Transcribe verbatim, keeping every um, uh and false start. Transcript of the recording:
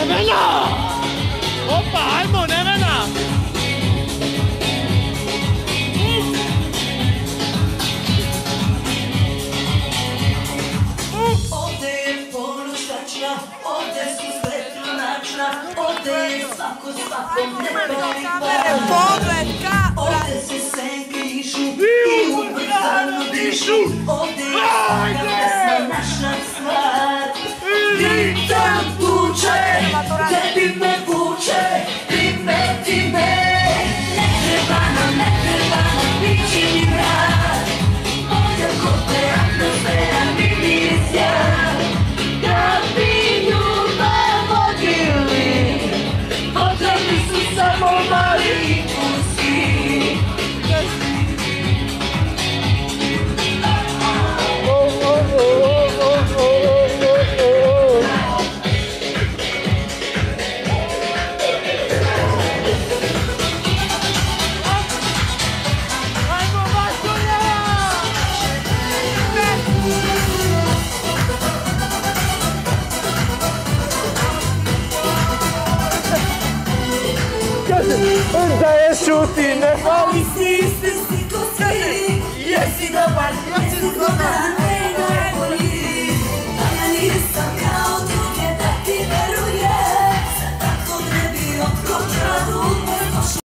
Nevena! Opa, ajmo, Nevena! Ovdje je poluštačna, ovdje su svetljunačna, ovdje je svako svakom neboli par. Ovdje se senke išu i ubrzano dišu, ovdje je svaka pesma naša stvar. Ritam tuče, tebi me vuče, primeti me. Ne treba nam, ne treba nam bići ni mrak, ovdje kod te atmosfera mi misja. Da bi ljubav vodili, potrebni su samo mali impulsi. Da je šuti, ne Ali si se sliko svi, jesi dobar, jesi dobar.